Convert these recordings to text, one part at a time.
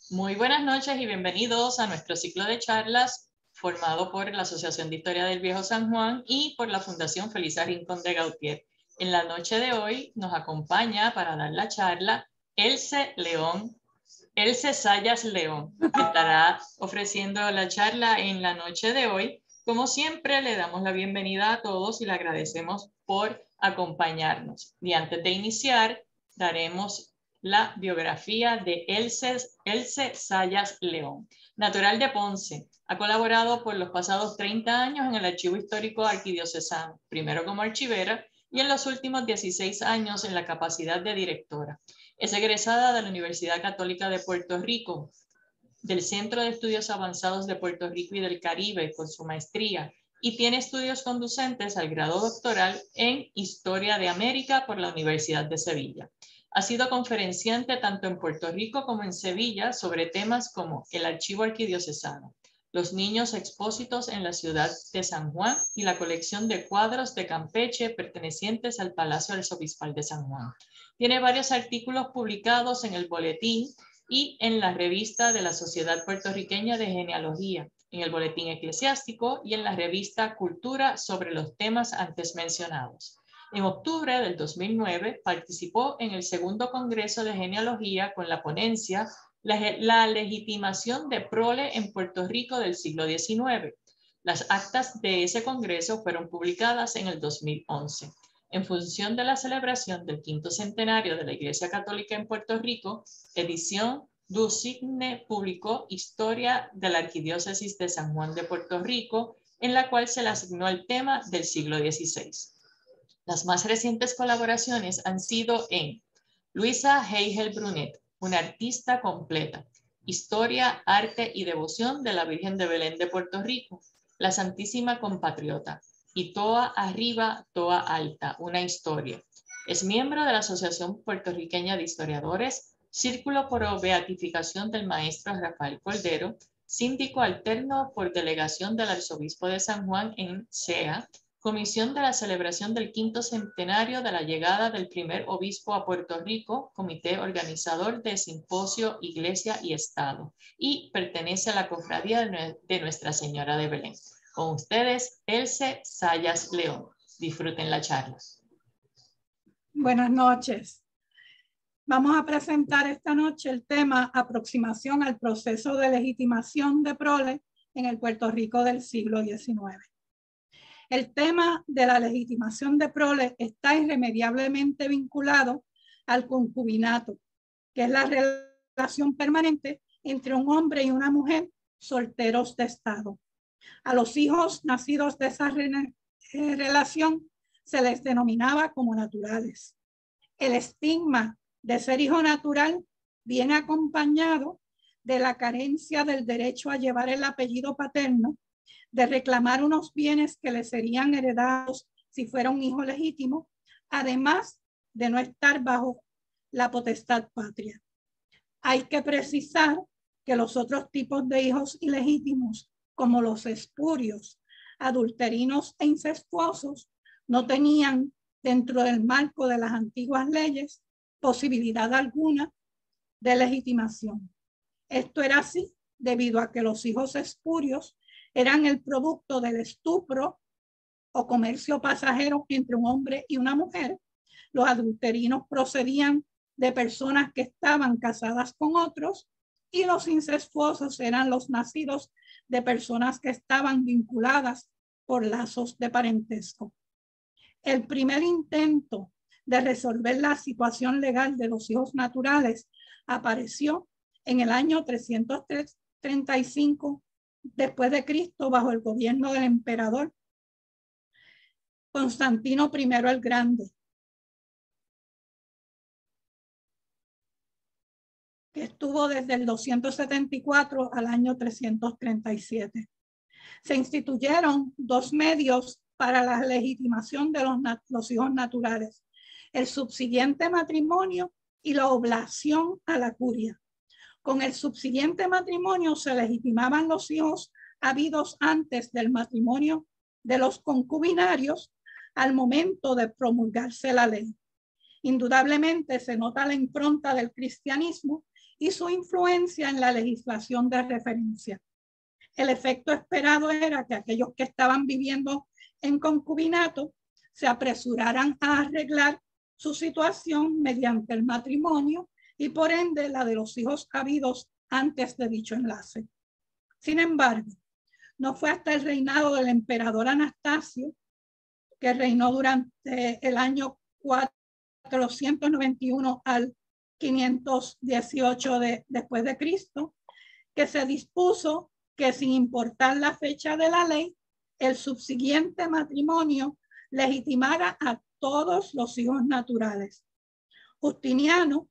Muy buenas noches y bienvenidos a nuestro ciclo de charlas formado por la Asociación de Historia del Viejo San Juan y por la Fundación Felisa Rincón de Gautier. En la noche de hoy nos acompaña para dar la charla Else Zayas León, que estará ofreciendo la charla en la noche de hoy. Como siempre, le damos la bienvenida a todos y le agradecemos por acompañarnos. Y antes de iniciar, daremos la biografía de Else Zayas León. Natural de Ponce, ha colaborado por los pasados 30 años en el Archivo Histórico Arquidiocesano, primero como archivera y en los últimos 16 años en la capacidad de directora. Es egresada de la Universidad Católica de Puerto Rico, del Centro de Estudios Avanzados de Puerto Rico y del Caribe con su maestría y tiene estudios conducentes al grado doctoral en Historia de América por la Universidad de Sevilla. Ha sido conferenciante tanto en Puerto Rico como en Sevilla sobre temas como el Archivo Arquidiocesano, los niños expósitos en la ciudad de San Juan y la colección de cuadros de Campeche pertenecientes al Palacio Arzobispal de San Juan. Tiene varios artículos publicados en el Boletín y en la revista de la Sociedad Puertorriqueña de Genealogía, en el Boletín Eclesiástico y en la revista Cultura sobre los temas antes mencionados. En octubre del 2009 participó en el segundo Congreso de Genealogía con la ponencia La legitimación de prole en Puerto Rico del siglo XIX. Las actas de ese congreso fueron publicadas en el 2011. En función de la celebración del 5º centenario de la Iglesia Católica en Puerto Rico, edición du Signe publicó Historia de la Arquidiócesis de San Juan de Puerto Rico, en la cual se le asignó el tema del siglo XVI. Las más recientes colaboraciones han sido en Luisa Heigel Brunet, una artista completa, Historia, Arte y Devoción de la Virgen de Belén de Puerto Rico, la Santísima Compatriota, y Toa Arriba, Toa Alta, una historia. Es miembro de la Asociación Puertorriqueña de Historiadores, Círculo por Beatificación del Maestro Rafael Cordero, síndico alterno por delegación del Arzobispo de San Juan en SEA, Comisión de la celebración del 5º centenario de la llegada del primer obispo a Puerto Rico, comité organizador de Simposio Iglesia y Estado, y pertenece a la Cofradía de Nuestra Señora de Belén. Con ustedes, Else Zayas León. Disfruten la charla. Buenas noches. Vamos a presentar esta noche el tema Aproximación al proceso de legitimación de prole en el Puerto Rico del siglo XIX. El tema de la legitimación de prole está irremediablemente vinculado al concubinato, que es la relación permanente entre un hombre y una mujer solteros de estado. A los hijos nacidos de esa relación se les denominaba como naturales. El estigma de ser hijo natural viene acompañado de la carencia del derecho a llevar el apellido paterno, de reclamar unos bienes que le serían heredados si fuera un hijo legítimo, además de no estar bajo la potestad patria. Hay que precisar que los otros tipos de hijos ilegítimos, como los espurios, adulterinos e incestuosos, no tenían dentro del marco de las antiguas leyes posibilidad alguna de legitimación. Esto era así debido a que los hijos espurios eran el producto del estupro o comercio pasajero entre un hombre y una mujer. Los adulterinos procedían de personas que estaban casadas con otros y los incestuosos eran los nacidos de personas que estaban vinculadas por lazos de parentesco. El primer intento de resolver la situación legal de los hijos naturales apareció en el año 335 después de Cristo bajo el gobierno del emperador Constantino I el Grande, que estuvo desde el 274 al año 337. Se instituyeron dos medios para la legitimación de los hijos naturales: el subsiguiente matrimonio y la oblación a la curia. Con el subsiguiente matrimonio se legitimaban los hijos habidos antes del matrimonio de los concubinarios al momento de promulgarse la ley. Indudablemente se nota la impronta del cristianismo y su influencia en la legislación de referencia. El efecto esperado era que aquellos que estaban viviendo en concubinato se apresuraran a arreglar su situación mediante el matrimonio y por ende la de los hijos habidos antes de dicho enlace. Sin embargo, no fue hasta el reinado del emperador Anastasio, que reinó durante el año 491 al 518 después de Cristo, que se dispuso que sin importar la fecha de la ley, el subsiguiente matrimonio legitimara a todos los hijos naturales. Justiniano,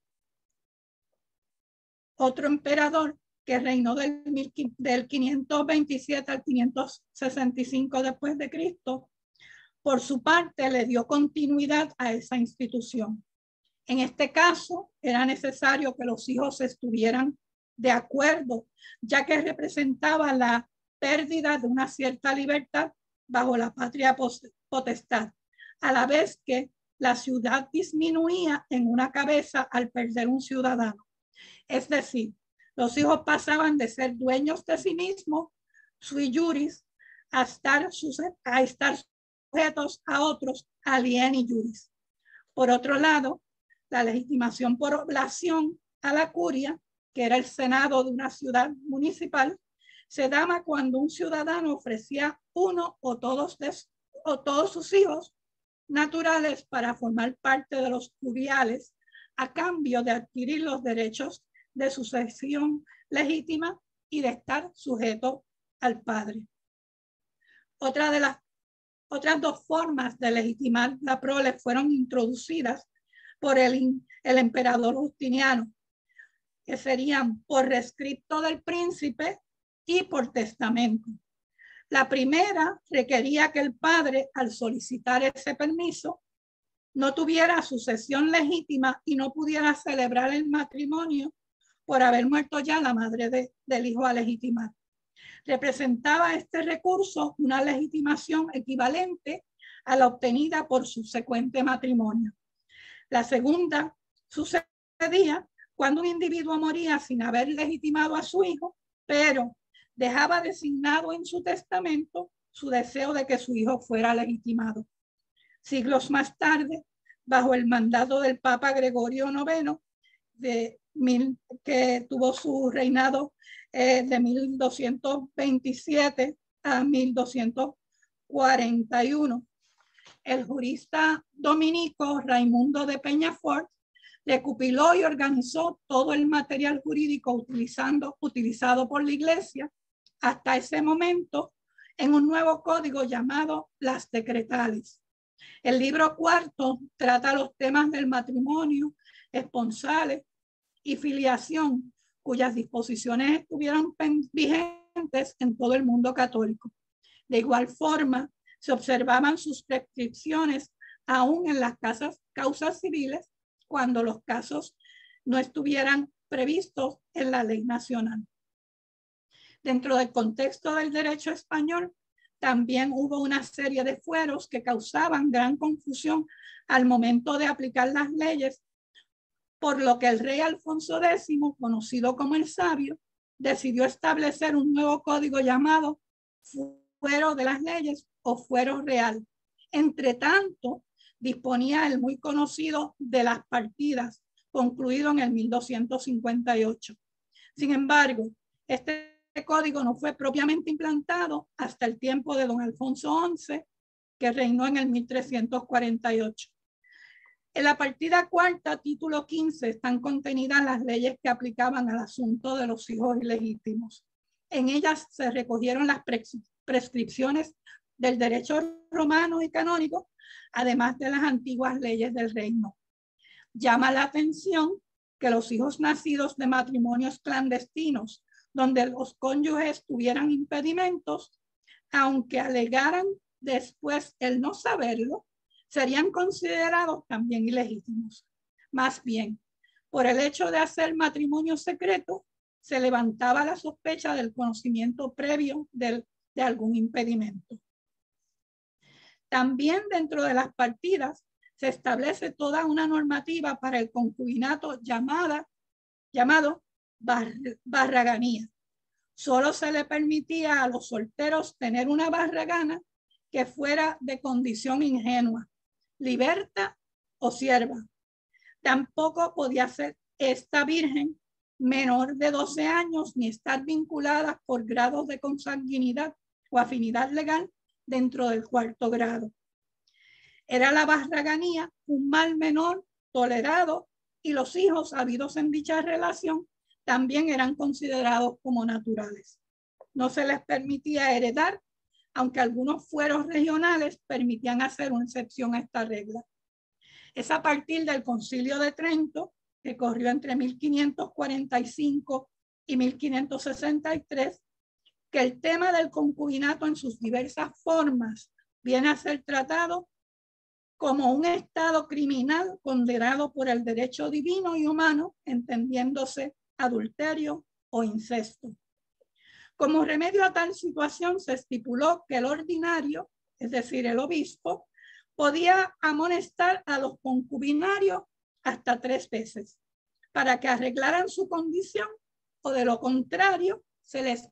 otro emperador que reinó del 527 al 565 después de Cristo, por su parte le dio continuidad a esa institución. En este caso, era necesario que los hijos estuvieran de acuerdo, ya que representaba la pérdida de una cierta libertad bajo la patria potestad, a la vez que la ciudad disminuía en una cabeza al perder un ciudadano. Es decir, los hijos pasaban de ser dueños de sí mismos, sui juris, a estar sujetos a otros, alieni juris. Por otro lado, la legitimación por oblación a la curia, que era el senado de una ciudad municipal, se daba cuando un ciudadano ofrecía uno o todos sus hijos naturales para formar parte de los curiales a cambio de adquirir los derechos de sucesión legítima y de estar sujeto al padre. Otra de las otras dos formas de legitimar la prole fueron introducidas por el emperador Justiniano, que serían por rescripto del príncipe y por testamento. La primera requería que el padre, al solicitar ese permiso, no tuviera sucesión legítima y no pudiera celebrar el matrimonio por haber muerto ya la madre del hijo a legitimar. Representaba este recurso una legitimación equivalente a la obtenida por subsecuente matrimonio. La segunda sucedía cuando un individuo moría sin haber legitimado a su hijo, pero dejaba designado en su testamento su deseo de que su hijo fuera legitimado. Siglos más tarde, bajo el mandato del Papa Gregorio IX, que tuvo su reinado de 1227 a 1241, el jurista dominico Raimundo de Peñafort recopiló y organizó todo el material jurídico utilizado por la Iglesia hasta ese momento en un nuevo código llamado Las Decretales. El libro cuarto trata los temas del matrimonio, esponsales y filiación, cuyas disposiciones estuvieron vigentes en todo el mundo católico. De igual forma, se observaban sus prescripciones aún en las causas civiles cuando los casos no estuvieran previstos en la ley nacional. Dentro del contexto del derecho español, también hubo una serie de fueros que causaban gran confusión al momento de aplicar las leyes, por lo que el rey Alfonso X, conocido como el Sabio, decidió establecer un nuevo código llamado Fuero de las Leyes o Fuero Real. Entre tanto, disponía el muy conocido de las partidas, concluido en el 1258. Sin embargo, este código no fue propiamente implantado hasta el tiempo de don Alfonso XI, que reinó en el 1348. En la partida cuarta, título 15, están contenidas las leyes que aplicaban al asunto de los hijos ilegítimos. En ellas se recogieron las prescripciones del derecho romano y canónico, además de las antiguas leyes del reino. Llama la atención que los hijos nacidos de matrimonios clandestinos, donde los cónyuges tuvieran impedimentos, aunque alegaran después el no saberlo, serían considerados también ilegítimos. Más bien, por el hecho de hacer matrimonio secreto, se levantaba la sospecha del conocimiento previo de algún impedimento. También dentro de las partidas se establece toda una normativa para el concubinato llamado barraganía. Solo se le permitía a los solteros tener una barragana que fuera de condición ingenua, liberta o sierva. Tampoco podía ser esta virgen menor de 12 años ni estar vinculada por grados de consanguinidad o afinidad legal dentro del 4º grado. Era la barraganía un mal menor tolerado y los hijos habidos en dicha relación también eran considerados como naturales. No se les permitía heredar, aunque algunos fueros regionales permitían hacer una excepción a esta regla. Es a partir del Concilio de Trento, que corrió entre 1545 y 1563, que el tema del concubinato en sus diversas formas viene a ser tratado como un estado criminal condenado por el derecho divino y humano, entendiéndose adulterio o incesto. Como remedio a tal situación, se estipuló que el ordinario, es decir, el obispo, podía amonestar a los concubinarios hasta 3 veces para que arreglaran su condición, o de lo contrario se les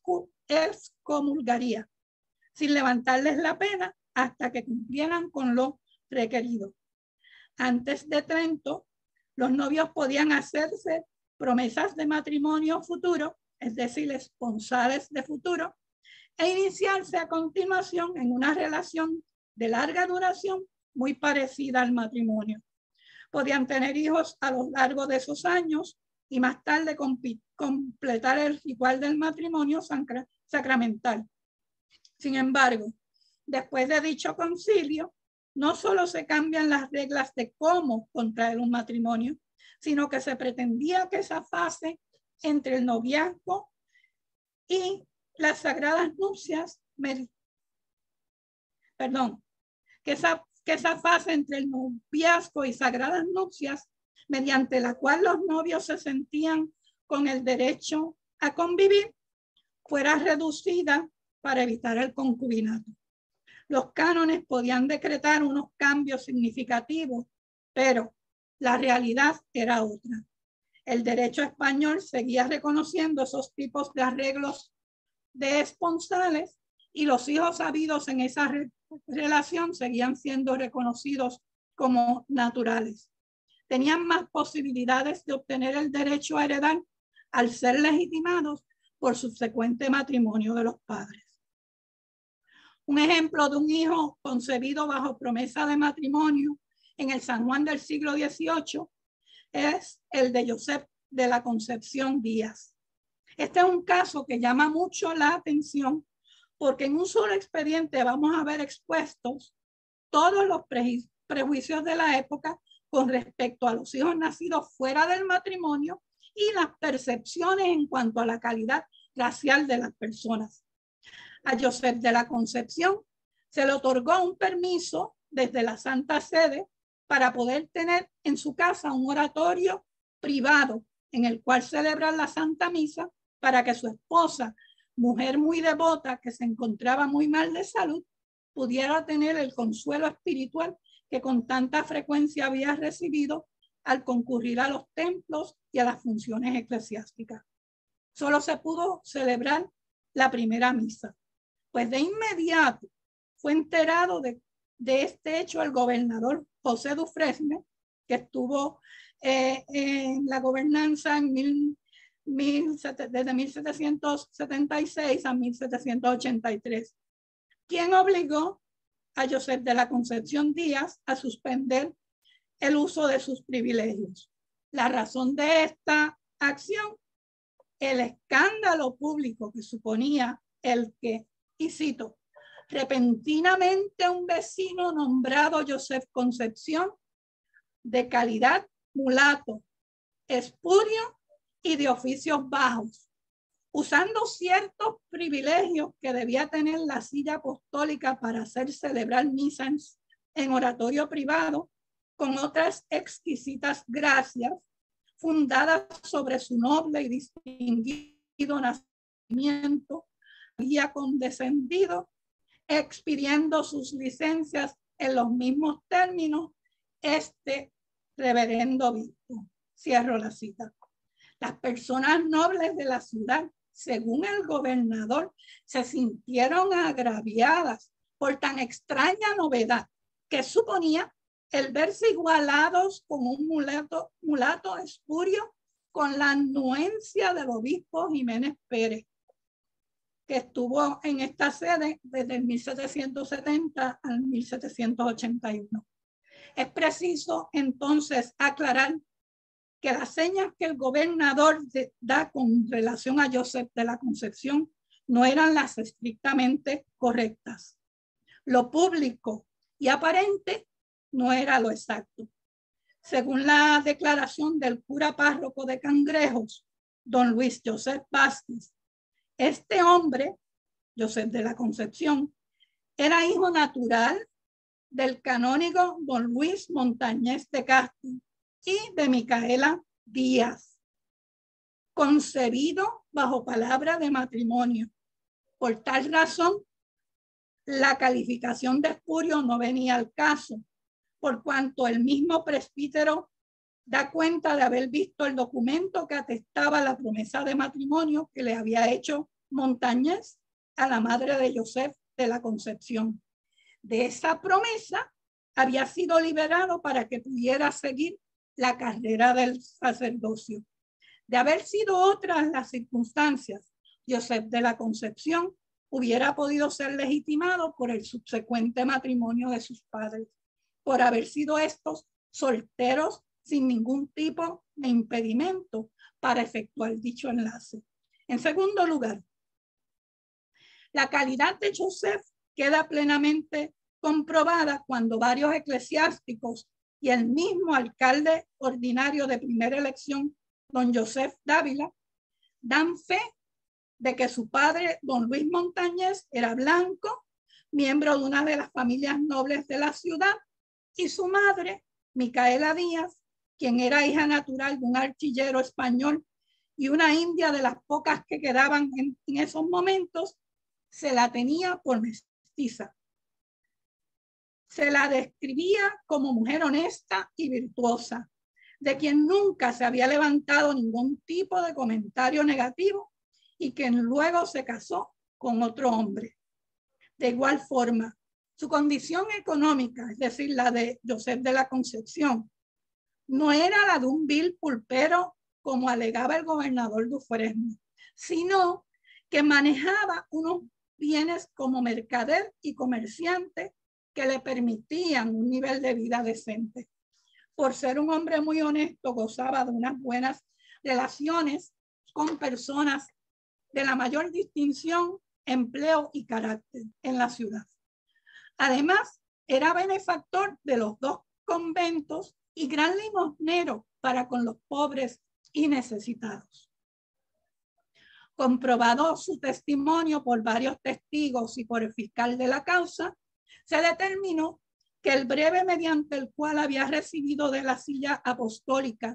excomulgaría sin levantarles la pena hasta que cumplieran con lo requerido. Antes de Trento, los novios podían hacerse promesas de matrimonio futuro, es decir, esponsales de futuro, e iniciarse a continuación en una relación de larga duración muy parecida al matrimonio. Podían tener hijos a lo largo de esos años y más tarde completar el ritual del matrimonio sacramental. Sin embargo, después de dicho concilio, no solo se cambian las reglas de cómo contraer un matrimonio, sino que se pretendía que esa fase entre el noviazgo y las sagradas nupcias, que esa fase entre el noviazgo y sagradas nupcias, mediante la cual los novios se sentían con el derecho a convivir, fuera reducida para evitar el concubinato. Los cánones podían decretar unos cambios significativos, pero la realidad era otra. El derecho español seguía reconociendo esos tipos de arreglos de esponsales y los hijos habidos en esa relación seguían siendo reconocidos como naturales. Tenían más posibilidades de obtener el derecho a heredar al ser legitimados por subsecuente matrimonio de los padres. Un ejemplo de un hijo concebido bajo promesa de matrimonio en el San Juan del siglo XVIII es el de Josep de la Concepción Díaz. Este es un caso que llama mucho la atención porque en un solo expediente vamos a ver expuestos todos los prejuicios de la época con respecto a los hijos nacidos fuera del matrimonio y las percepciones en cuanto a la calidad racial de las personas. A Josep de la Concepción se le otorgó un permiso desde la Santa Sede para poder tener en su casa un oratorio privado en el cual celebrar la Santa Misa para que su esposa, mujer muy devota que se encontraba muy mal de salud, pudiera tener el consuelo espiritual que con tanta frecuencia había recibido al concurrir a los templos y a las funciones eclesiásticas. Solo se pudo celebrar la primera misa. Pues de inmediato fue enterado de este hecho el gobernador José Dufresne, que estuvo en la gobernanza desde 1776 a 1783, quien obligó a Josep de la Concepción Díaz a suspender el uso de sus privilegios. La razón de esta acción, el escándalo público que suponía el que, y cito, repentinamente un vecino nombrado Josep Concepción, de calidad mulato, espurio y de oficios bajos, usando ciertos privilegios que debía tener la silla apostólica para hacer celebrar misas en oratorio privado, con otras exquisitas gracias fundadas sobre su noble y distinguido nacimiento, había condescendido, expidiendo sus licencias en los mismos términos, este reverendo obispo. Cierro la cita. Las personas nobles de la ciudad, según el gobernador, se sintieron agraviadas por tan extraña novedad que suponía el verse igualados con un mulato espurio con la anuencia del obispo Jiménez Pérez, que estuvo en esta sede desde el 1770 al 1781. Es preciso entonces aclarar que las señas que el gobernador da con relación a Joseph de la Concepción no eran las estrictamente correctas. Lo público y aparente no era lo exacto. Según la declaración del cura párroco de Cangrejos, don Luis Joseph Vázquez, este hombre, Joseph de la Concepción, era hijo natural del canónigo don Luis Montañez de Castro y de Micaela Díaz, concebido bajo palabra de matrimonio. Por tal razón, la calificación de espurio no venía al caso, por cuanto el mismo presbítero da cuenta de haber visto el documento que atestaba la promesa de matrimonio que le había hecho Montañez a la madre de Joseph de la Concepción. De esa promesa había sido liberado para que pudiera seguir la carrera del sacerdocio. De haber sido otras las circunstancias, Joseph de la Concepción hubiera podido ser legitimado por el subsecuente matrimonio de sus padres, por haber sido estos solteros sin ningún tipo de impedimento para efectuar dicho enlace. En segundo lugar, la calidad de Joseph queda plenamente comprobada cuando varios eclesiásticos y el mismo alcalde ordinario de primera elección, don Joseph Dávila, dan fe de que su padre, don Luis Montañez, era blanco, miembro de una de las familias nobles de la ciudad, y su madre, Micaela Díaz, quien era hija natural de un artillero español y una india de las pocas que quedaban en esos momentos, se la tenía por mestiza. Se la describía como mujer honesta y virtuosa, de quien nunca se había levantado ningún tipo de comentario negativo y que luego se casó con otro hombre. De igual forma, su condición económica, es decir, la de Joseph de la Concepción, no era la de un vil pulpero como alegaba el gobernador Dufresne, sino que manejaba unos bienes como mercader y comerciante que le permitían un nivel de vida decente. Por ser un hombre muy honesto, gozaba de unas buenas relaciones con personas de la mayor distinción, empleo y carácter en la ciudad. Además, era benefactor de los dos conventos y gran limosnero para con los pobres y necesitados. Comprobado su testimonio por varios testigos y por el fiscal de la causa, se determinó que el breve mediante el cual había recibido de la silla apostólica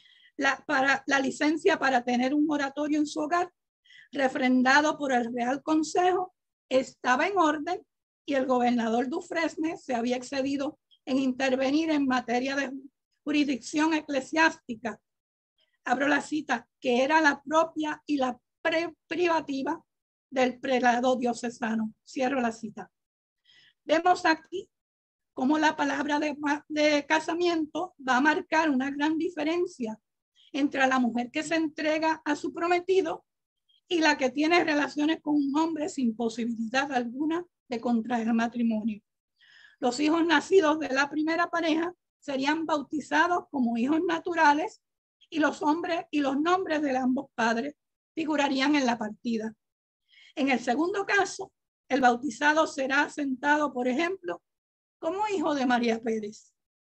la licencia para tener un oratorio en su hogar, refrendado por el Real Consejo, estaba en orden y el gobernador Dufresne se había excedido en intervenir en materia de jurisdicción eclesiástica. Abro la cita, que era la propia y la privativa del prelado diocesano. Cierro la cita. Vemos aquí cómo la palabra de casamiento va a marcar una gran diferencia entre la mujer que se entrega a su prometido y la que tiene relaciones con un hombre sin posibilidad alguna de contraer matrimonio. Los hijos nacidos de la primera pareja serían bautizados como hijos naturales y los nombres de ambos padres figurarían en la partida. En el segundo caso, el bautizado será asentado, por ejemplo, como hijo de María Pérez.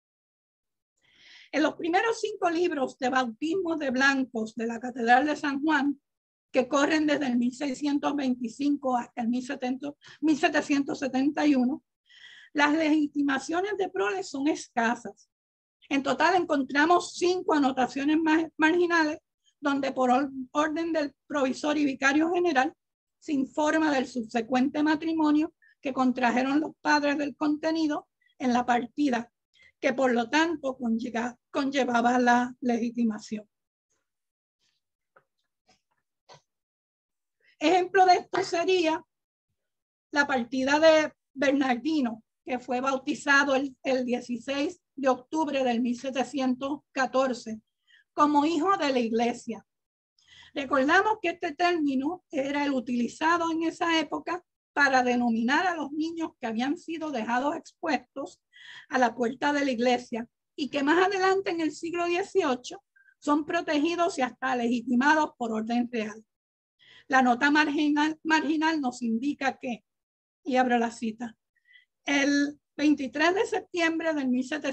En los primeros 5 libros de bautismos de blancos de la Catedral de San Juan, que corren desde el 1625 hasta el 1771, las legitimaciones de proles son escasas. En total encontramos 5 anotaciones marginales donde por orden del provisor y vicario general se informa del subsecuente matrimonio que contrajeron los padres del contenido en la partida, que por lo tanto conllevaba la legitimación. sería la partida de Bernardino, que fue bautizado el 16 de octubre del 1714 como hijo de la iglesia. Recordamos que este término era el utilizado en esa época para denominar a los niños que habían sido dejados expuestos a la puerta de la iglesia y que más adelante en el siglo XVIII son protegidos y hasta legitimados por orden real. La nota marginal nos indica que, y abro la cita, el 23 de septiembre de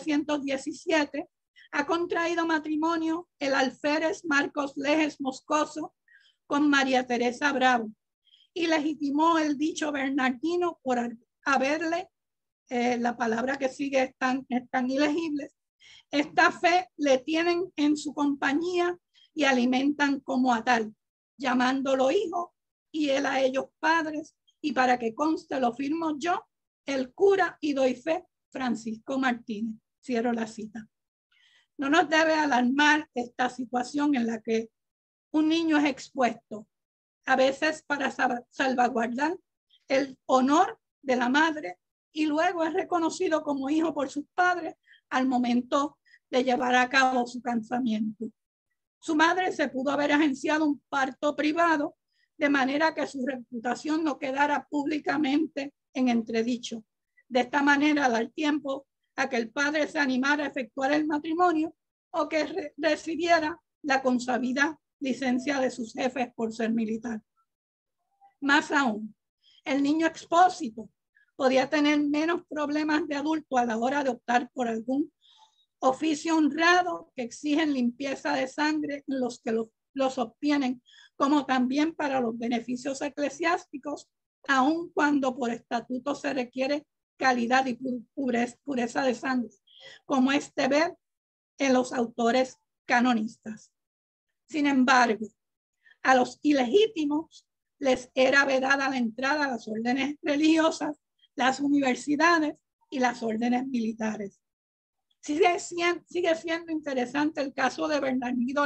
1717 ha contraído matrimonio el alférez Marcos Lejes Moscoso con María Teresa Bravo y legitimó el dicho Bernardino por haberle, la palabra que sigue es tan ilegible, esta fe le tienen en su compañía y alimentan como a tal, llamándolo hijo y él a ellos padres, y para que conste lo firmo yo, el cura y doy fe, Francisco Martínez. Cierro la cita. No nos debe alarmar esta situación en la que un niño es expuesto, a veces para salvaguardar el honor de la madre y luego es reconocido como hijo por sus padres al momento de llevar a cabo su casamiento. Su madre se pudo haber agenciado un parto privado de manera que su reputación no quedara públicamente en entredicho. De esta manera, dar tiempo a que el padre se animara a efectuar el matrimonio o que recibiera la consabida licencia de sus jefes por ser militar. Más aún, el niño expósito podía tener menos problemas de adulto a la hora de optar por algún oficio honrado que exigen limpieza de sangre en los que los obtienen, como también para los beneficios eclesiásticos, aun cuando por estatuto se requiere calidad y pureza de sangre, como es deber en los autores canonistas. Sin embargo, a los ilegítimos les era vedada la entrada a las órdenes religiosas, las universidades y las órdenes militares. Sigue siendo interesante el caso de Bernardino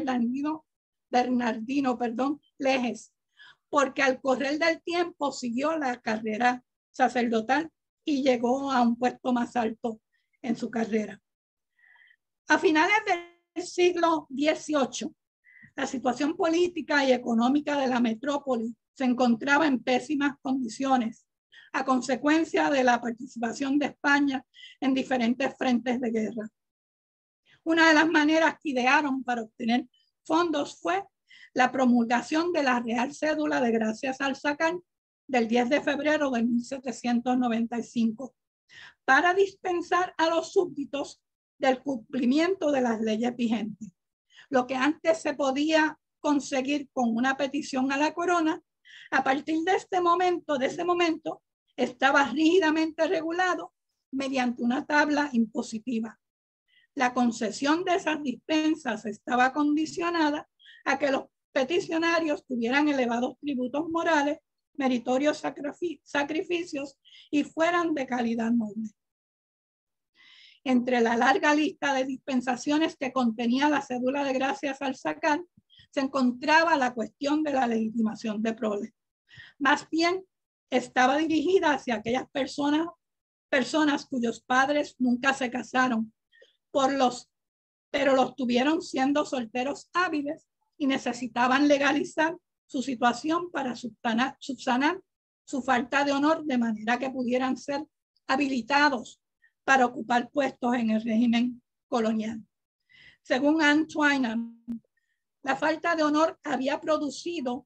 Lejes, porque al correr del tiempo siguió la carrera sacerdotal y llegó a un puesto más alto en su carrera. A finales del siglo XVIII, la situación política y económica de la metrópoli se encontraba en pésimas condiciones a consecuencia de la participación de España en diferentes frentes de guerra. Una de las maneras que idearon para obtener fondos fue la promulgación de la Real Cédula de Gracia Salzacán del 10 de febrero de 1795 para dispensar a los súbditos del cumplimiento de las leyes vigentes. Lo que antes se podía conseguir con una petición a la corona, a partir de ese momento, estaba rígidamente regulado mediante una tabla impositiva. La concesión de esas dispensas estaba condicionada a que los peticionarios tuvieran elevados tributos morales, meritorios sacrificios y fueran de calidad noble. Entre la larga lista de dispensaciones que contenía la cédula de gracia Salzacán se encontraba la cuestión de la legitimación de prole. Más bien, estaba dirigida hacia aquellas personas cuyos padres nunca se casaron, pero los tuvieron siendo solteros hábiles y necesitaban legalizar su situación para subsanar su falta de honor de manera que pudieran ser habilitados para ocupar puestos en el régimen colonial. Según Anne Twyman, la falta de honor había producido,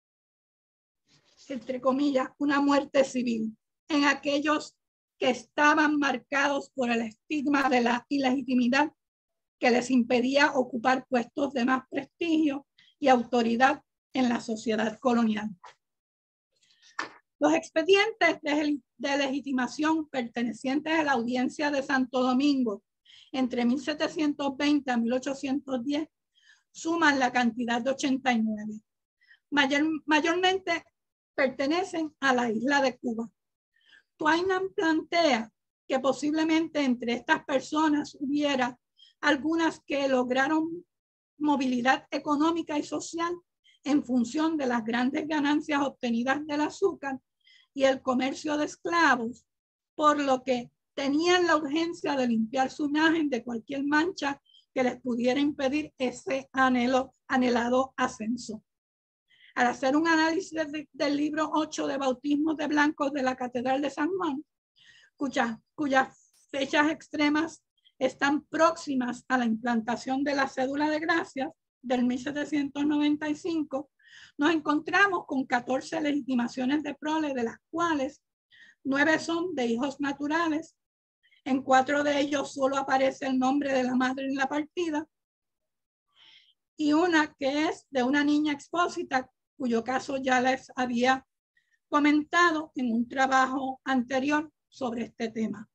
entre comillas, una muerte civil en aquellos que estaban marcados por el estigma de la ilegitimidad que les impedía ocupar puestos de más prestigio y autoridad en la sociedad colonial. Los expedientes de legitimación pertenecientes a la audiencia de Santo Domingo entre 1720 a 1810 suman la cantidad de 89. Mayormente pertenecen a la isla de Cuba. Twyman plantea que posiblemente entre estas personas hubiera algunas que lograron movilidad económica y social en función de las grandes ganancias obtenidas del azúcar y el comercio de esclavos, por lo que tenían la urgencia de limpiar su imagen de cualquier mancha que les pudiera impedir ese anhelado ascenso. Al hacer un análisis del libro 8 de bautismos de blancos de la Catedral de San Juan, cuyas fechas extremas están próximas a la implantación de la cédula de gracias del 1795, nos encontramos con 14 legitimaciones de prole, de las cuales 9 son de hijos naturales. En 4 de ellos solo aparece el nombre de la madre en la partida, y una que es de una niña expósita, cuyo caso ya les había comentado en un trabajo anterior sobre este tema.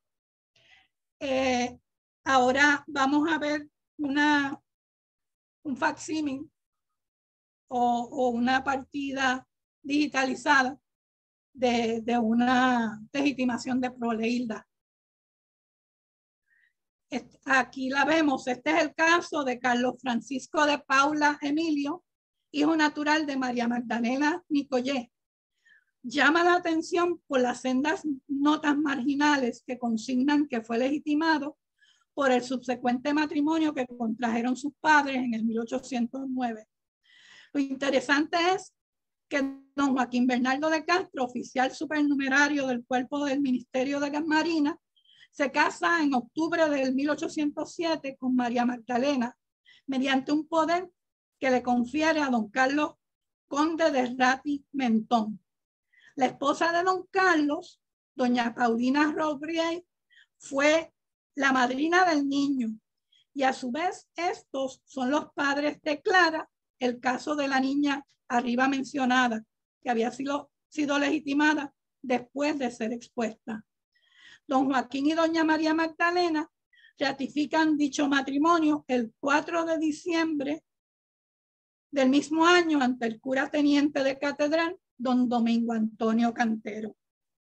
Ahora vamos a ver un facsímil o una partida digitalizada de una legitimación de Proleilda. Aquí la vemos. Este es el caso de Carlos Francisco de Paula Emilio, hijo natural de María Magdalena Nicollé. Llama la atención por las sendas notas marginales que consignan que fue legitimado por el subsecuente matrimonio que contrajeron sus padres en el 1809. Lo interesante es que don Joaquín Bernardo de Castro, oficial supernumerario del cuerpo del Ministerio de Marina, se casa en octubre del 1807 con María Magdalena mediante un poder que le confiere a don Carlos Conde de Ratti Mentón. La esposa de don Carlos, doña Paulina Robrier, fue la madrina del niño, y a su vez estos son los padres de Clara, el caso de la niña arriba mencionada, que había sido legitimada después de ser expuesta. Don Joaquín y doña María Magdalena ratifican dicho matrimonio el 4 de diciembre del mismo año ante el cura teniente de catedral, don Domingo Antonio Cantero.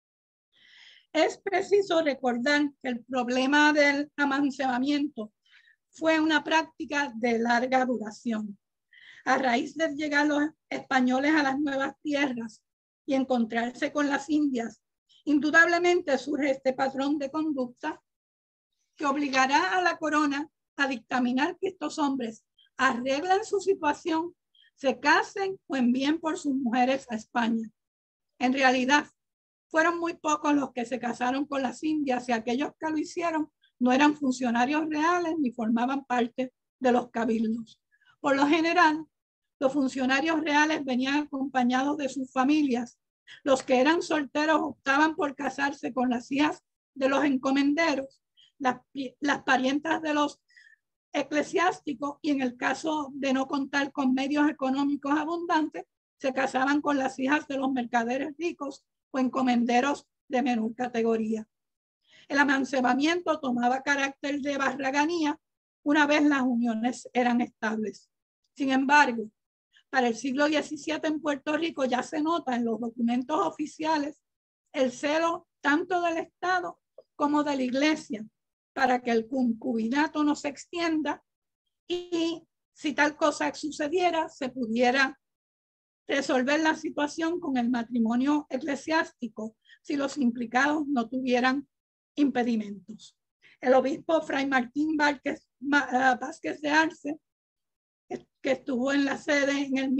Es preciso recordar que el problema del amancebamiento fue una práctica de larga duración. A raíz de llegar los españoles a las nuevas tierras y encontrarse con las indias, indudablemente surge este patrón de conducta que obligará a la corona a dictaminar que estos hombres arreglen su situación, se casen o envíen por sus mujeres a España. En realidad, fueron muy pocos los que se casaron con las indias, y aquellos que lo hicieron no eran funcionarios reales ni formaban parte de los cabildos. Por lo general, los funcionarios reales venían acompañados de sus familias. Los que eran solteros optaban por casarse con las hijas de los encomenderos, las parientas de los eclesiásticos, y en el caso de no contar con medios económicos abundantes, se casaban con las hijas de los mercaderes ricos o encomenderos de menor categoría. El amancebamiento tomaba carácter de barraganía una vez las uniones eran estables. Sin embargo, para el siglo XVII en Puerto Rico ya se nota en los documentos oficiales el celo tanto del Estado como de la Iglesia para que el concubinato no se extienda, y si tal cosa sucediera, se pudiera resolver la situación con el matrimonio eclesiástico si los implicados no tuvieran impedimentos. El obispo Fray Martín Vázquez de Arce, que estuvo en la sede en el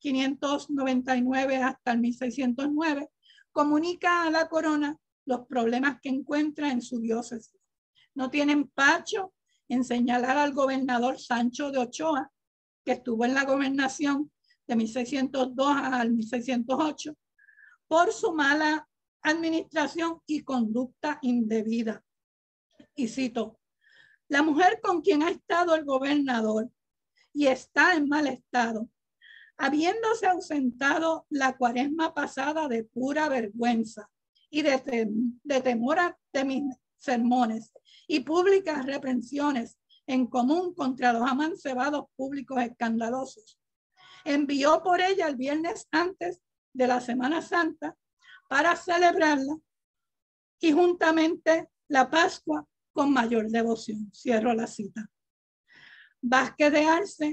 1599 hasta el 1609, comunica a la corona los problemas que encuentra en su diócesis. No tiene empacho en señalar al gobernador Sancho de Ochoa, que estuvo en la gobernación de 1602 al 1608, por su mala administración y conducta indebida. Y cito: la mujer con quien ha estado el gobernador y está en mal estado, habiéndose ausentado la cuaresma pasada de pura vergüenza y de temor de mis sermones y públicas reprensiones en común contra los amancebados públicos escandalosos, envió por ella el viernes antes de la Semana Santa para celebrarla, y juntamente la Pascua con mayor devoción. Cierro la cita. Vázquez de Arce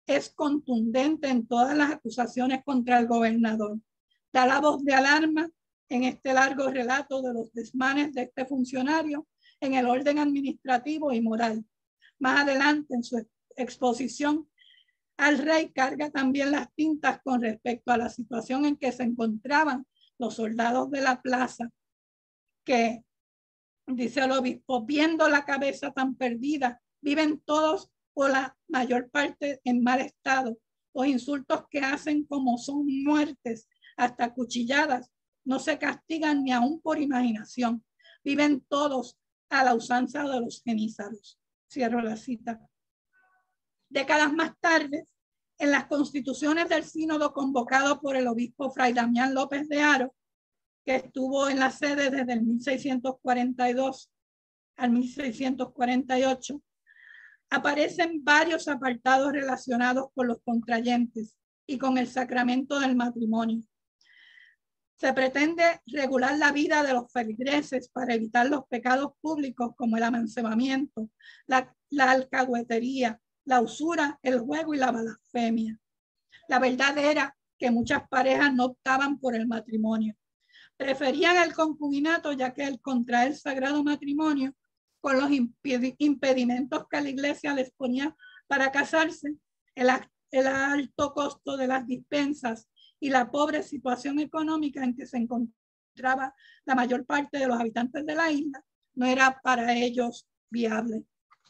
es contundente en todas las acusaciones contra el gobernador. Da la voz de alarma en este largo relato de los desmanes de este funcionario en el orden administrativo y moral. Más adelante, en su exposición al rey, carga también las tintas con respecto a la situación en que se encontraban los soldados de la plaza, que, dice el obispo, viendo la cabeza tan perdida, viven todos o la mayor parte en mal estado. Los insultos que hacen, como son muertes, hasta cuchilladas, no se castigan ni aún por imaginación. Viven todos a la usanza de los genízaros. Cierro la cita. Décadas más tarde, en las constituciones del sínodo convocado por el obispo Fray Damián López de Haro, que estuvo en la sede desde el 1642 al 1648, aparecen varios apartados relacionados con los contrayentes y con el sacramento del matrimonio. Se pretende regular la vida de los feligreses para evitar los pecados públicos como el amancebamiento, la alcahuetería, la usura, el juego y la blasfemia. La verdad era que muchas parejas no optaban por el matrimonio. Preferían el concubinato, ya que el contraer sagrado matrimonio, con los impedimentos que la iglesia les ponía para casarse, el alto costo de las dispensas y la pobre situación económica en que se encontraba la mayor parte de los habitantes de la isla, no era para ellos viable.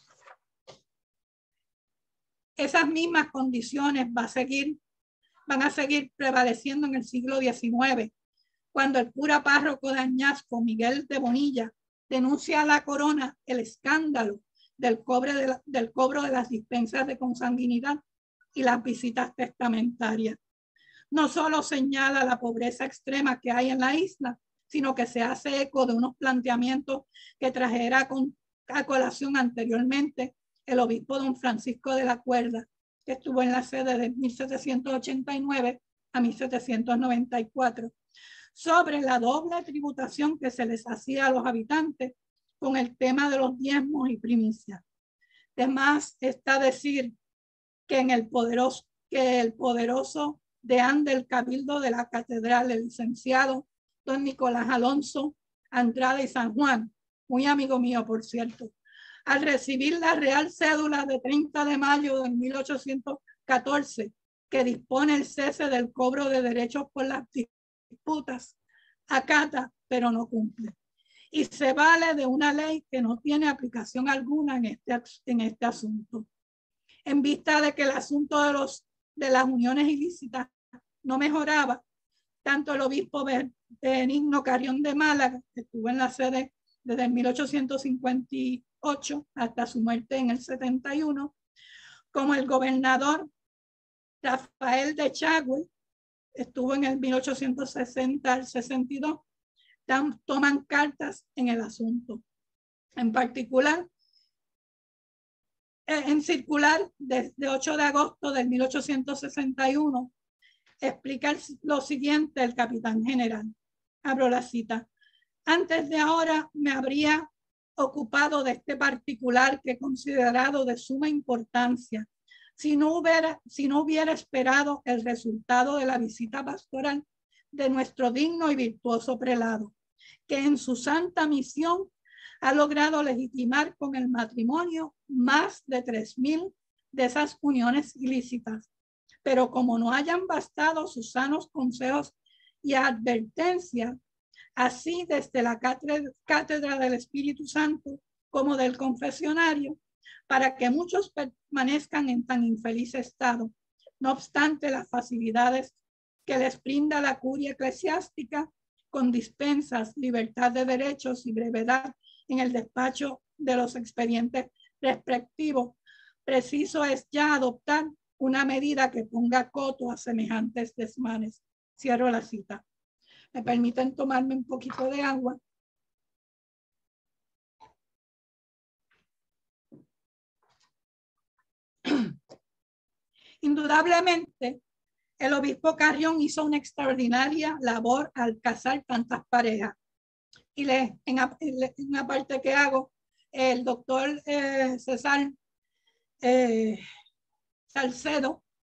Esas mismas condiciones van a seguir prevaleciendo en el siglo XIX, cuando el cura párroco de Añasco, Miguel de Bonilla, denuncia a la corona el escándalo del cobro de las dispensas de consanguinidad y las visitas testamentarias. No solo señala la pobreza extrema que hay en la isla, sino que se hace eco de unos planteamientos que trajera a colación anteriormente el obispo don Francisco de la Cuerda, que estuvo en la sede de 1789 a 1794, sobre la doble tributación que se les hacía a los habitantes con el tema de los diezmos y primicias. Además, está decir que el poderoso deán del Cabildo de la Catedral, el licenciado don Nicolás Alonso Andrade y San Juan, muy amigo mío, por cierto, al recibir la Real Cédula de 30 de mayo de 1814, que dispone el cese del cobro de derechos por las disputas, acata, pero no cumple. Y se vale de una ley que no tiene aplicación alguna en este asunto. En vista de que el asunto de las uniones ilícitas no mejoraba, tanto el obispo Benigno Carrión de Málaga, que estuvo en la sede desde 1858 hasta su muerte en el 71, como el gobernador Rafael de Chagüe, estuvo en el 1860 al 62, toman cartas en el asunto. En particular, en circular desde 8 de agosto de 1861, explica lo siguiente el capitán general. Abro la cita. Antes de ahora me habría ocupado de este particular que he considerado de suma importancia, si no hubiera esperado el resultado de la visita pastoral de nuestro digno y virtuoso prelado, que en su santa misión ha logrado legitimar con el matrimonio más de 3,000 de esas uniones ilícitas. Pero como no hayan bastado sus sanos consejos y advertencias, así desde la cátedra del Espíritu Santo como del confesionario, para que muchos permanezcan en tan infeliz estado, no obstante las facilidades que les brinda la curia eclesiástica, con dispensas, libertad de derechos y brevedad en el despacho de los expedientes respectivos, preciso es ya adoptar una medida que ponga coto a semejantes desmanes. Cierro la cita. Me permiten tomarme un poquito de agua. Indudablemente, el obispo Carrión hizo una extraordinaria labor al casar tantas parejas. Y en una parte que hago, el doctor César Salcedo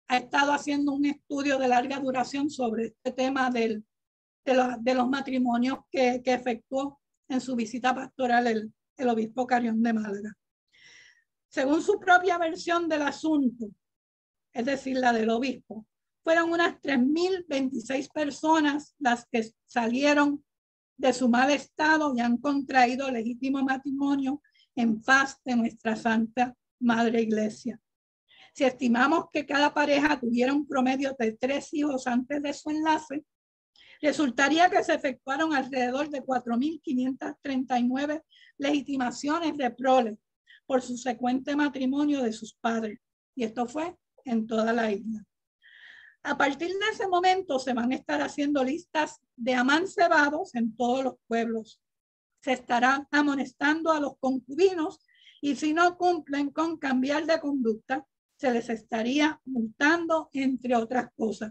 ha estado haciendo un estudio de larga duración sobre este tema de los matrimonios que efectuó en su visita pastoral el obispo Carrión de Málaga. Según su propia versión del asunto, es decir, la del obispo, fueron unas 3.026 personas las que salieron de su mal estado y han contraído legítimo matrimonio en paz de nuestra Santa Madre Iglesia. Si estimamos que cada pareja tuviera un promedio de 3 hijos antes de su enlace, resultaría que se efectuaron alrededor de 4.539 legitimaciones de prole por subsecuente matrimonio de sus padres. Y esto fue en toda la isla. A partir de ese momento se van a estar haciendo listas de amancebados en todos los pueblos. Se estará amonestando a los concubinos y si no cumplen con cambiar de conducta, se les estaría multando, entre otras cosas.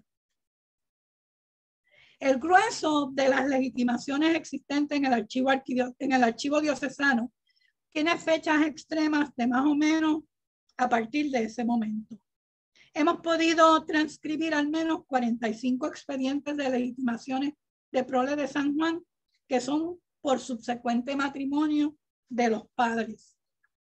El grueso de las legitimaciones existentes en el archivo diocesano tiene fechas extremas de más o menos a partir de ese momento. Hemos podido transcribir al menos 45 expedientes de legitimaciones de prole de San Juan que son por subsecuente matrimonio de los padres.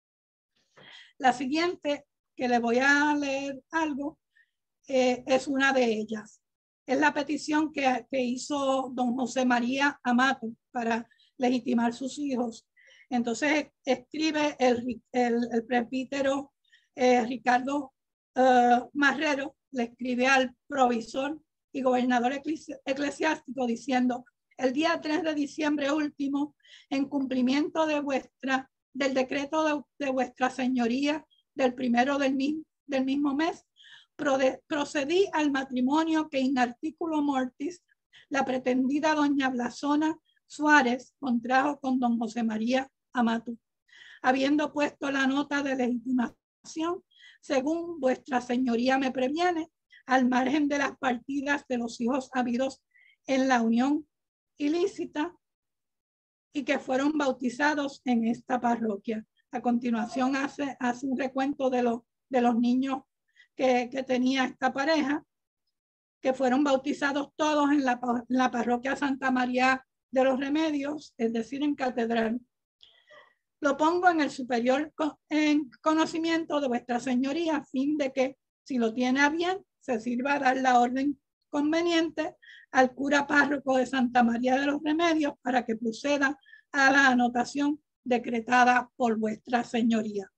La siguiente, que le voy a leer algo, es una de ellas. Es la petición que hizo don José María Amato para legitimar sus hijos. Entonces escribe el presbítero Ricardo Marrero, le escribe al provisor y gobernador eclesiástico diciendo: el día 3 de diciembre último, en cumplimiento del decreto de vuestra señoría del 1 del mismo mes, procedí al matrimonio que in articulo mortis la pretendida doña Blasona Suárez contrajo con don José María Amato, habiendo puesto la nota de legitimación, según vuestra señoría me previene, al margen de las partidas de los hijos habidos en la unión ilícita y que fueron bautizados en esta parroquia. A continuación hace un recuento de los niños que tenía esta pareja, que fueron bautizados todos en la parroquia Santa María de los Remedios, es decir, en Catedral. Lo pongo en el superior en conocimiento de vuestra señoría, a fin de que, si lo tiene a bien, se sirva a dar la orden conveniente al cura párroco de Santa María de los Remedios para que proceda a la anotación decretada por vuestra señoría.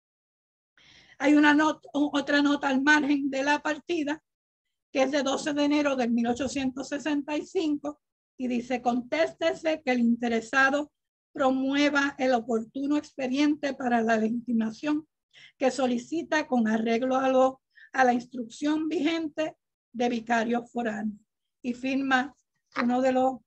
Hay otra nota al margen de la partida, que es de 12 de enero de 1865, y dice: contéstese que el interesado promueva el oportuno expediente para la legitimación que solicita con arreglo a la instrucción vigente de vicarios foráneos. Y firma uno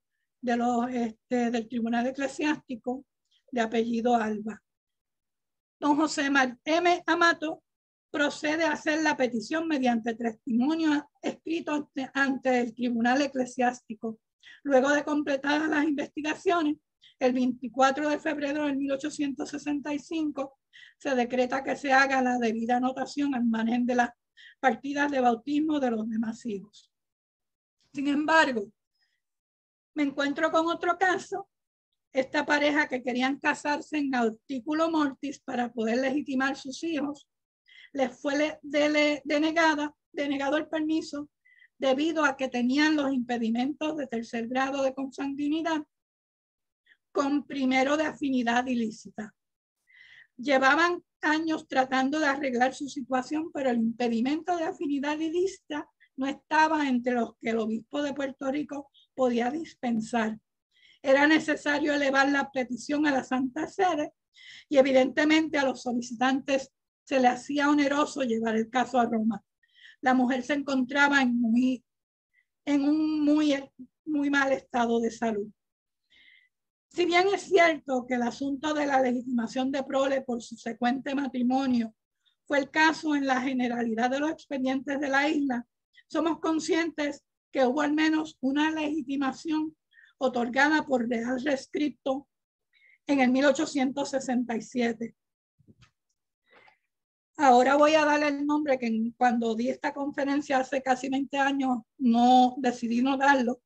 del Tribunal Eclesiástico de apellido Alba. Don José M. Amato procede a hacer la petición mediante testimonio escrito ante el Tribunal Eclesiástico. Luego de completadas las investigaciones, el 24 de febrero de 1865 se decreta que se haga la debida anotación al margen de las partidas de bautismo de los demás hijos. Sin embargo, me encuentro con otro caso. Esta pareja que querían casarse en articulo mortis para poder legitimar sus hijos, les fue denegado el permiso debido a que tenían los impedimentos de 3er grado de consanguinidad con 1º de afinidad ilícita. Llevaban años tratando de arreglar su situación, pero el impedimento de afinidad ilícita no estaba entre los que el obispo de Puerto Rico podía dispensar. Era necesario elevar la petición a la Santa Sede y evidentemente a los solicitantes se le hacía oneroso llevar el caso a Roma. La mujer se encontraba en un muy mal estado de salud. Si bien es cierto que el asunto de la legitimación de prole por subsecuente matrimonio fue el caso en la generalidad de los expedientes de la isla, somos conscientes que hubo al menos una legitimación otorgada por Real Rescripto en el 1867. Ahora voy a darle el nombre que cuando di esta conferencia hace casi 20 años, no decidí no darlo.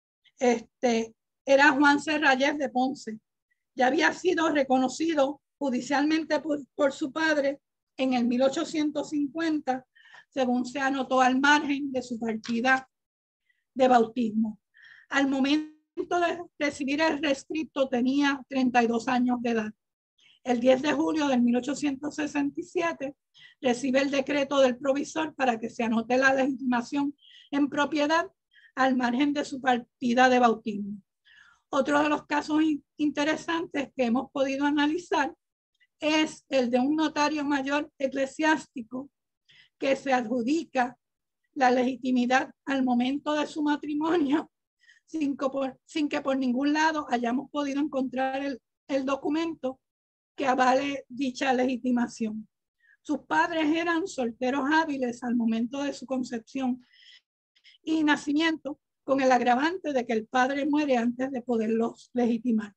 Era Juan Serrayes de Ponce. Ya había sido reconocido judicialmente por su padre en el 1850, según se anotó al margen de su partida de bautismo. Al momento de recibir el rescripto tenía 32 años de edad. El 10 de julio de 1867 recibe el decreto del provisor para que se anote la legitimación en propiedad al margen de su partida de bautismo. Otro de los casos interesantes que hemos podido analizar es el de un notario mayor eclesiástico que se adjudica la legitimidad al momento de su matrimonio sin que por ningún lado hayamos podido encontrar el documento que avale dicha legitimación. Sus padres eran solteros hábiles al momento de su concepción y nacimiento, con el agravante de que el padre muere antes de poderlos legitimar.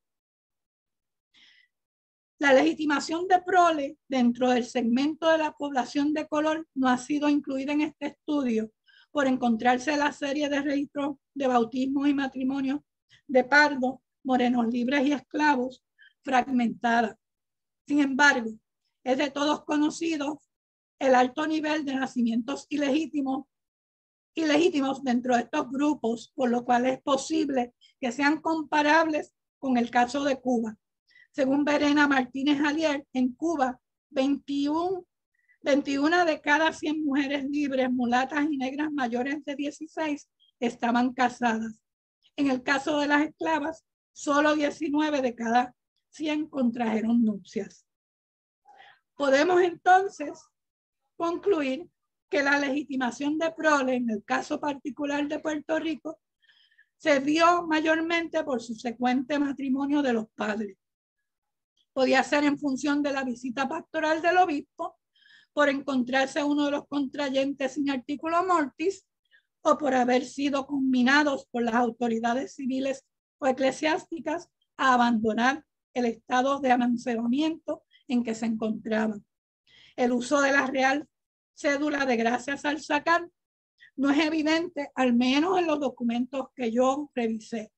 La legitimación de prole dentro del segmento de la población de color no ha sido incluida en este estudio por encontrarse la serie de registros de bautismo y matrimonio de pardos, morenos libres y esclavos fragmentada. Sin embargo, es de todos conocido el alto nivel de nacimientos ilegítimos dentro de estos grupos, por lo cual es posible que sean comparables con el caso de Cuba. Según Verena Martínez Alier, en Cuba, 21 de cada 100 mujeres libres, mulatas y negras mayores de 16 estaban casadas. En el caso de las esclavas, solo 19 de cada 100 contrajeron nupcias. Podemos entonces concluir que la legitimación de prole, en el caso particular de Puerto Rico, se dio mayormente por subsecuente matrimonio de los padres. Podía ser en función de la visita pastoral del obispo, por encontrarse uno de los contrayentes sin artículo mortis, o por haber sido conminados por las autoridades civiles o eclesiásticas a abandonar el estado de amancebamiento en que se encontraban. El uso de la Real Cédula de Gracias al Sacar no es evidente, al menos en los documentos que yo revisé.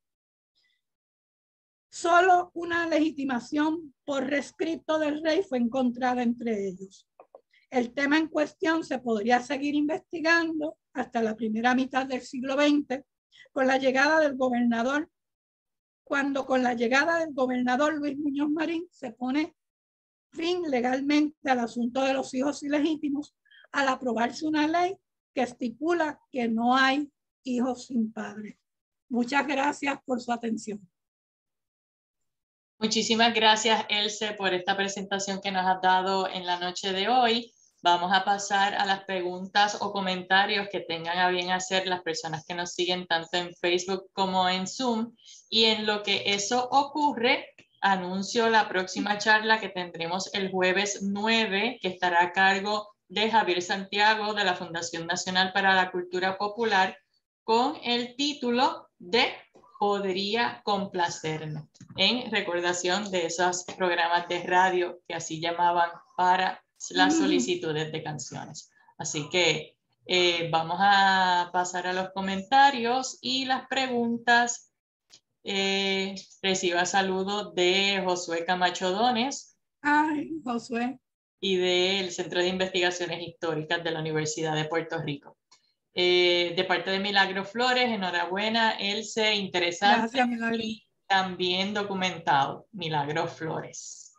Solo una legitimación por rescripto del rey fue encontrada entre ellos. El tema en cuestión se podría seguir investigando hasta la primera mitad del siglo XX, con la llegada del gobernador, cuando con la llegada del gobernador Luis Muñoz Marín se pone fin legalmente al asunto de los hijos ilegítimos al aprobarse una ley que estipula que no hay hijos sin padre. Muchas gracias por su atención. Muchísimas gracias, Else, por esta presentación que nos has dado en la noche de hoy. Vamos a pasar a las preguntas o comentarios que tengan a bien hacer las personas que nos siguen tanto en Facebook como en Zoom. Y en lo que eso ocurre, anuncio la próxima charla que tendremos el jueves 9, que estará a cargo de Javier Santiago de la Fundación Nacional para la Cultura Popular, con el título de Podría complacernos, en recordación de esos programas de radio que así llamaban para las solicitudes de canciones. Así que vamos a pasar a los comentarios y las preguntas. Reciba saludos de Josué Camacho Dones. Ay, Josué. Y del Centro de Investigaciones Históricas de la Universidad de Puerto Rico. De parte de Milagro Flores, enhorabuena, Else, interesante. Gracias, Milagro. Y también documentado, Milagro Flores.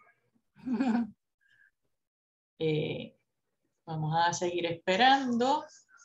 Vamos a seguir esperando.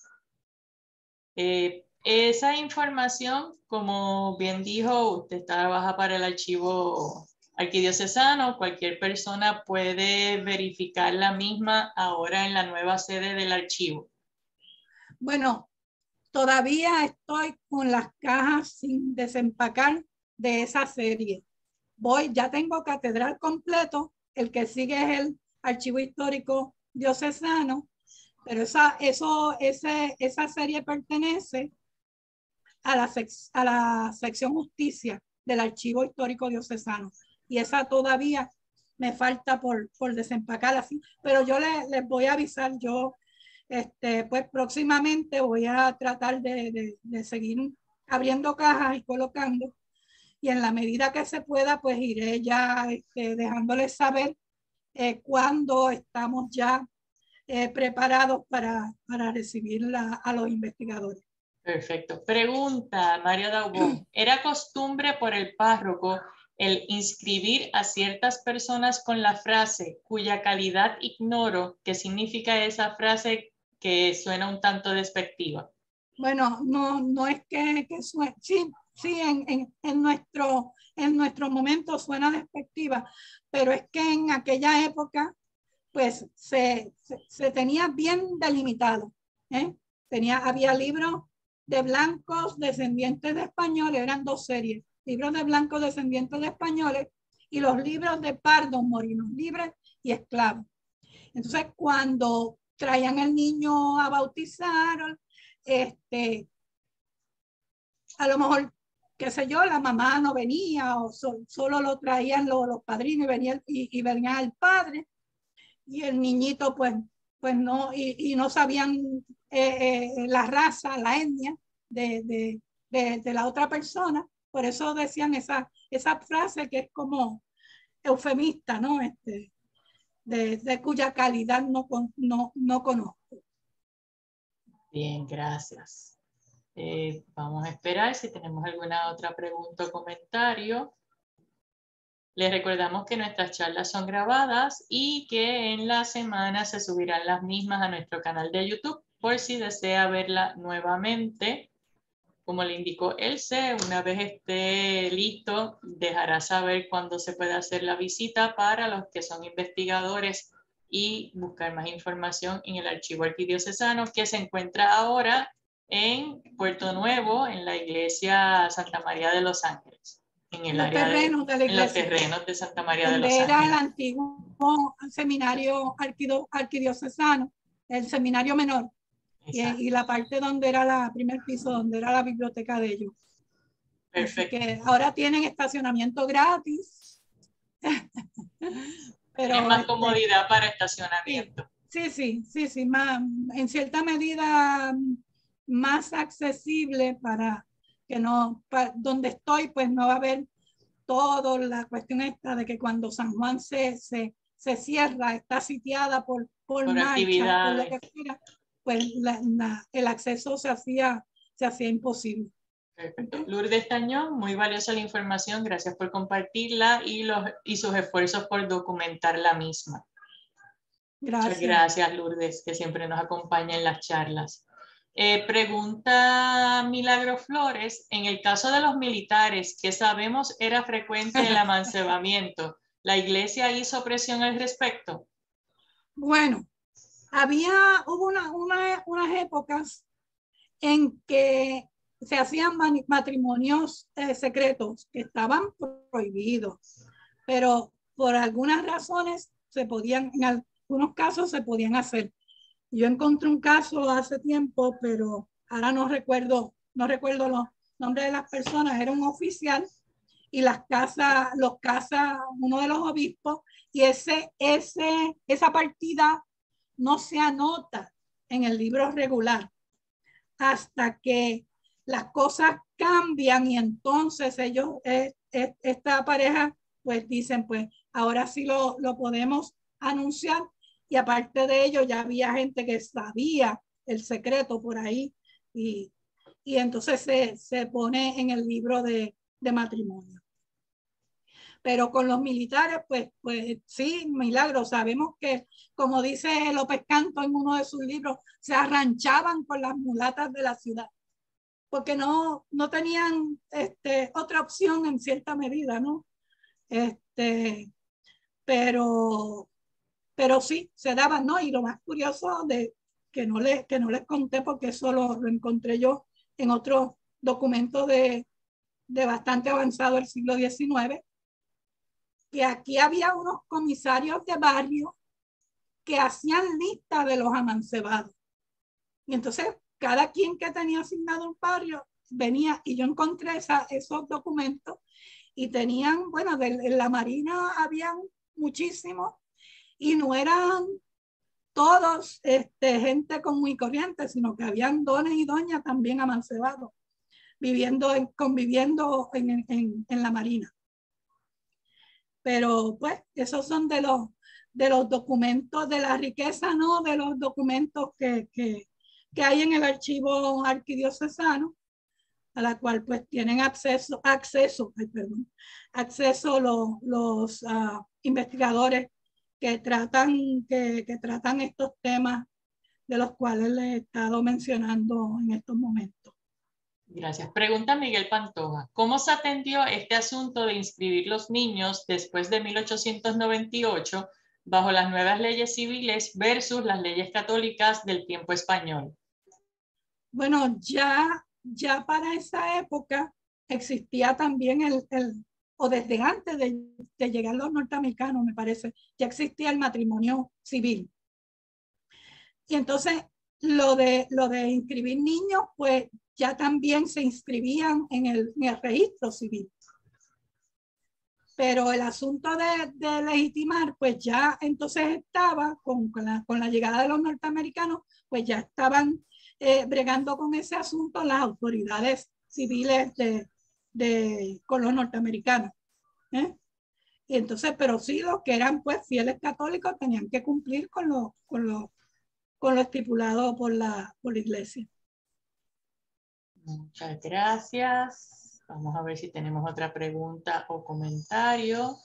Esa información, como bien dijo, usted trabaja para el archivo arquidiocesano. Cualquier persona puede verificar la misma ahora en la nueva sede del archivo. Bueno, todavía estoy con las cajas sin desempacar de esa serie. Ya tengo catedral completo, el que sigue es el Archivo Histórico Diocesano, pero esa serie pertenece a la sección justicia del Archivo Histórico Diocesano, y esa todavía me falta por desempacar así, pero yo les voy a avisar, yo pues próximamente voy a tratar de seguir abriendo cajas y colocando, y en la medida que se pueda, pues iré ya dejándoles saber cuándo estamos ya preparados para recibir a los investigadores. Perfecto. Pregunta, María Daubón. ¿Era costumbre por el párroco el inscribir a ciertas personas con la frase cuya calidad ignoro? ¿Qué significa esa frase que suena un tanto despectiva? Bueno, no es que suene, sí, en nuestro momento suena despectiva, pero es que en aquella época pues se tenía bien delimitado. Había libros de blancos descendientes de españoles, eran dos series, libros de blancos descendientes de españoles y los libros de pardos morinos libres y esclavos. Entonces, cuando traían al niño a bautizar, a lo mejor, qué sé yo, la mamá no venía o solo lo traían los padrinos y venía el padre, y el niñito pues no, y no sabían la raza, la etnia de la otra persona. Por eso decían esa frase que es como eufemista, ¿no? De cuya calidad no conozco. Bien, gracias. Vamos a esperar si tenemos alguna otra pregunta o comentario. Les recordamos que nuestras charlas son grabadas y que en la semana se subirán las mismas a nuestro canal de YouTube por si desea verla nuevamente. Como le indicó Else, una vez esté listo, dejará saber cuándo se puede hacer la visita para los que son investigadores y buscar más información en el archivo arquidiocesano que se encuentra ahora en Puerto Nuevo, en la iglesia Santa María de los Ángeles. En los terrenos de Santa María de los Ángeles. Donde era el antiguo seminario arquidiocesano, el seminario menor. Y la parte donde era la primer piso, donde era la biblioteca de ellos. Perfecto. Así que ahora tienen estacionamiento gratis. Pero tienen más comodidad para estacionamiento. Sí, más, en cierta medida más accesible para que no, donde estoy, pues no va a haber toda la cuestión esta de que cuando San Juan se cierra, está sitiada por marcha, por lo que fuera, pues el acceso se hacía imposible. Perfecto. Lourdes Tañón, muy valiosa la información, gracias por compartirla y sus esfuerzos por documentar la misma. Muchas gracias, Lourdes, que siempre nos acompaña en las charlas. Pregunta Milagro Flores, en el caso de los militares, que sabemos era frecuente el amancebamiento, ¿la iglesia hizo presión al respecto? Bueno, hubo unas épocas en que se hacían matrimonios secretos que estaban prohibidos, pero por algunas razones en algunos casos se podían hacer. Yo encontré un caso hace tiempo, pero ahora no recuerdo los nombres de las personas. Era un oficial y los casa uno de los obispos, y esa partida no se anota en el libro regular hasta que las cosas cambian, y entonces ellos, esta pareja, pues dicen, pues ahora sí lo podemos anunciar. Y aparte de ello, ya había gente que sabía el secreto por ahí, y entonces se pone en el libro de matrimonio. Pero con los militares, pues sí, milagro. Sabemos que, como dice López Canto en uno de sus libros, se arranchaban con las mulatas de la ciudad, porque no tenían otra opción en cierta medida, ¿no? Pero sí, se daban, ¿no? Y lo más curioso que no les conté, porque eso lo encontré yo en otros documentos de bastante avanzado del siglo XIX, que aquí había unos comisarios de barrio que hacían lista de los amancebados. Y entonces cada quien que tenía asignado un barrio venía, y yo encontré esos documentos, y tenían, bueno, en la Marina habían muchísimo y no eran todos gente común y corriente, sino que habían dones y doñas también amancebados, conviviendo en la Marina. Pero pues esos son de los documentos, de la riqueza, ¿no? De los documentos que hay en el archivo arquidiocesano, a la cual pues tienen acceso los investigadores que tratan estos temas de los cuales les he estado mencionando en estos momentos. Gracias. Pregunta Miguel Pantoja. ¿Cómo se atendió este asunto de inscribir los niños después de 1898 bajo las nuevas leyes civiles versus las leyes católicas del tiempo español? Bueno, ya para esa época existía también o desde antes de llegar los norteamericanos, me parece, ya existía el matrimonio civil. Y entonces lo de inscribir niños, pues ya también se inscribían en el registro civil. Pero el asunto de legitimar, pues ya entonces estaba, con la llegada de los norteamericanos, pues ya estaban bregando con ese asunto las autoridades civiles con los norteamericanos. Y entonces, pero sí, los que eran pues fieles católicos tenían que cumplir con lo estipulado por la iglesia. Muchas gracias. Vamos a ver si tenemos otra pregunta o comentario.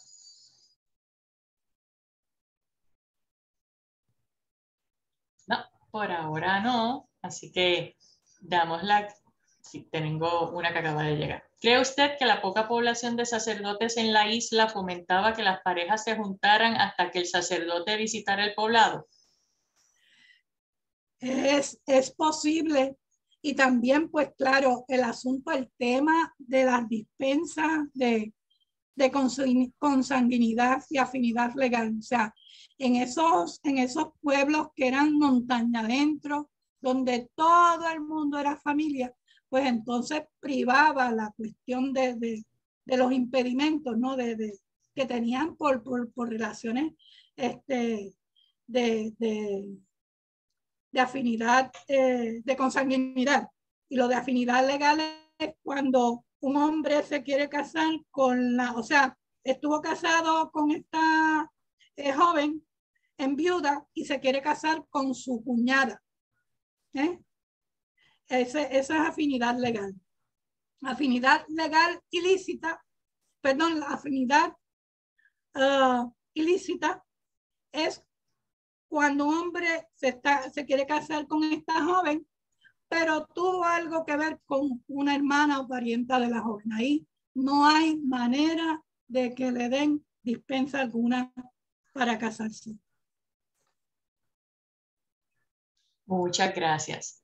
No, por ahora no. Así que damos sí, tengo una que acaba de llegar. ¿Cree usted que la poca población de sacerdotes en la isla fomentaba que las parejas se juntaran hasta que el sacerdote visitara el poblado? Es posible. Y también, pues claro, el asunto, el tema de las dispensas de consanguinidad y afinidad legal. O sea, en esos pueblos que eran montaña adentro, donde todo el mundo era familia, pues entonces privaba la cuestión de los impedimentos, ¿no? Que tenían por relaciones de afinidad, de consanguinidad. Y lo de afinidad legal es cuando un hombre se quiere casar o sea, estuvo casado con esta joven en viuda y se quiere casar con su cuñada. Esa es afinidad legal. Afinidad legal ilícita, perdón, la afinidad ilícita es cuando un hombre se quiere casar con esta joven, pero tuvo algo que ver con una hermana o parienta de la joven. Ahí no hay manera de que le den dispensa alguna para casarse. Muchas gracias.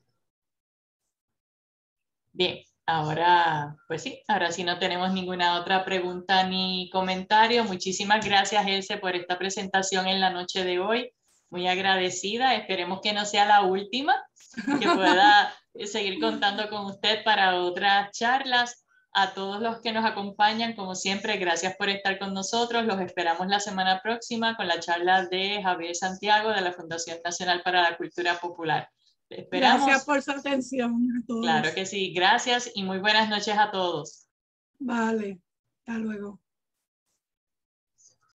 Bien, ahora, pues sí, ahora sí no tenemos ninguna otra pregunta ni comentario. Muchísimas gracias, Else, por esta presentación en la noche de hoy. Muy agradecida. Esperemos que no sea la última, que pueda seguir contando con usted para otras charlas. A todos los que nos acompañan, como siempre, gracias por estar con nosotros. Los esperamos la semana próxima con la charla de Javier Santiago de la Fundación Nacional para la Cultura Popular. Esperamos. Gracias por su atención a todos. Claro que sí. Gracias y muy buenas noches a todos. Vale. Hasta luego.